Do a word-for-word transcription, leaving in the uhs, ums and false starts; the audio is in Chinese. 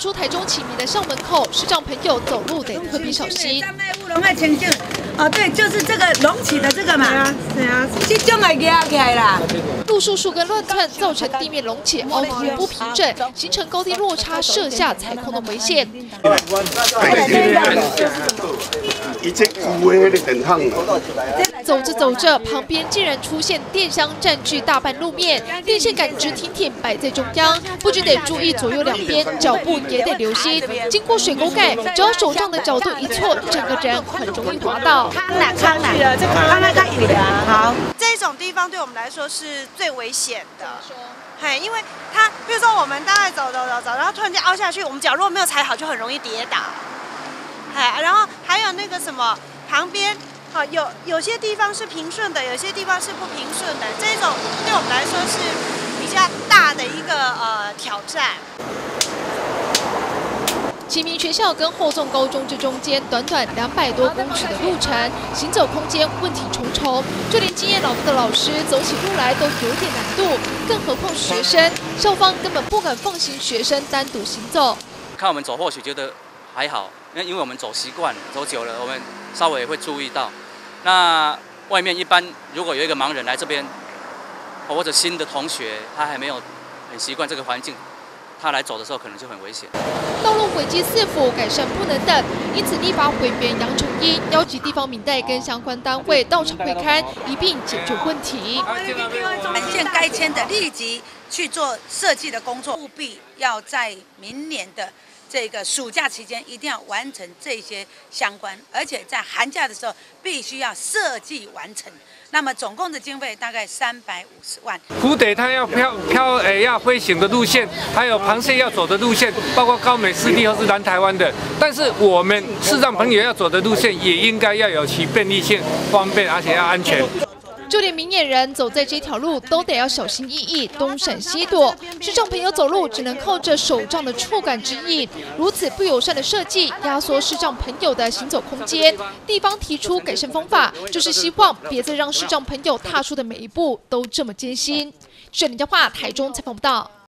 出台中启明的校门口，视障朋友走路得特别小心。 哦，对，就是这个隆起的这个嘛。对啊，对啊，这种会压起来啦。 路树树根乱窜，造成地面隆起、凹凸不平整，形成高低落差，设下踩空的危险。走着走着，旁边竟然出现电箱占据大半路面，电线杆直挺挺摆在中央，不仅得注意左右两边，脚步也得留心。经过水沟盖，只要手杖的角度一错，整个人很容易滑倒。 康哪康哪，这个康那个雨的好。 这种地方对我们来说是最危险的，嘿，因为它，比如说我们大概走走走走，然后突然间凹下去，我们脚如果没有踩好，就很容易跌倒。哎，然后还有那个什么旁边，啊，有有些地方是平顺的，有些地方是不平顺的，这种对我们来说是比较大的一个呃挑战。 启明学校跟后纵高中这中间短短两百多公尺的路程，行走空间问题重重，就连经验老道的老师走起路来都有点难度，更何况学生，校方根本不敢放行学生单独行走。 看我们走，或许觉得还好，因为因为我们走习惯，走久了，我们稍微会注意到。那外面一般如果有一个盲人来这边，或者新的同学他还没有很习惯这个环境。他来走的时候可能就很危险。 道路轨迹四府改善不能等，因此立法委员杨成英邀集地方民代跟相关单位到场会勘，一并解决问题。 本县该签的立即去做设计的工作，务必要在明年的这个暑假期间一定要完成这些相关，而且在寒假的时候必须要设计完成。那么总共的经费大概三百五十万。 虎得它要飘飘诶要飞行的路线，还有螃蟹要走的路线，包括高美湿地或是南台湾的。但是我们视障朋友要走的路线也应该要有其便利性、方便，而且要安全。 就连明眼人走在这条路都得要小心翼翼，东闪西躲。视障朋友走路只能靠着手杖的触感指引，如此不友善的设计压缩视障朋友的行走空间。地方提出改善方法，就是希望别再让视障朋友踏出的每一步都这么艰辛。是林佳桦台中采访报道。